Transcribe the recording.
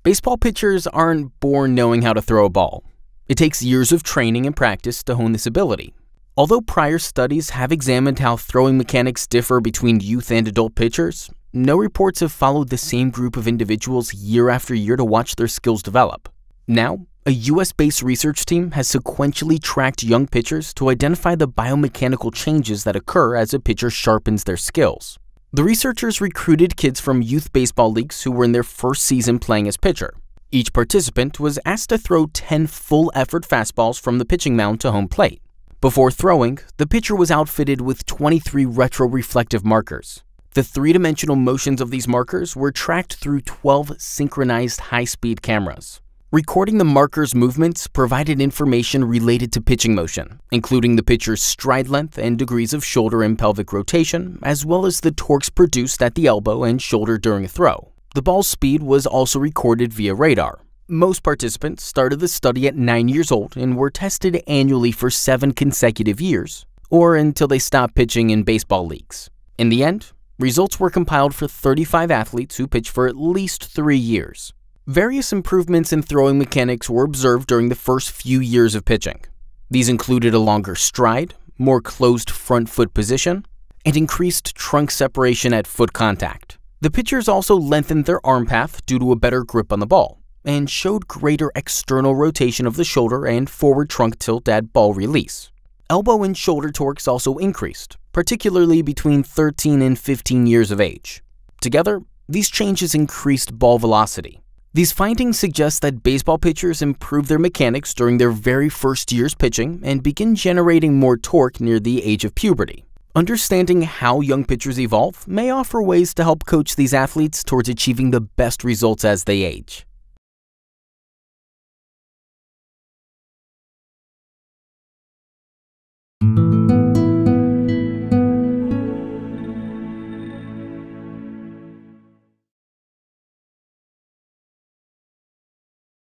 Baseball pitchers aren't born knowing how to throw a ball. It takes years of training and practice to hone this ability. Although prior studies have examined how throwing mechanics differ between youth and adult pitchers, no reports have followed the same group of individuals year after year to watch their skills develop. Now, a US-based research team has sequentially tracked young pitchers to identify the biomechanical changes that occur as a pitcher sharpens their skills. The researchers recruited kids from youth baseball leagues who were in their first season playing as pitcher. Each participant was asked to throw 10 full-effort fastballs from the pitching mound to home plate. Before throwing, the pitcher was outfitted with 23 retroreflective markers. The three-dimensional motions of these markers were tracked through 12 synchronized high-speed cameras. Recording the markers' movements provided information related to pitching motion, including the pitcher's stride length and degrees of shoulder and pelvic rotation, as well as the torques produced at the elbow and shoulder during a throw. The ball's speed was also recorded via radar. Most participants started the study at 9 years old and were tested annually for 7 consecutive years, or until they stopped pitching in baseball leagues. In the end, results were compiled for 35 athletes who pitched for at least 3 years. Various improvements in throwing mechanics were observed during the first few years of pitching. These included a longer stride, more closed front foot position, and increased trunk separation at foot contact. The pitchers also lengthened their arm path due to a better grip on the ball, and showed greater external rotation of the shoulder and forward trunk tilt at ball release. Elbow and shoulder torques also increased, particularly between 13 and 15 years of age. Together, these changes increased ball velocity. These findings suggest that baseball pitchers improve their mechanics during their very first years pitching and begin generating more torque near the age of puberty. Understanding how young pitchers evolve may offer ways to help coach these athletes towards achieving the best results as they age.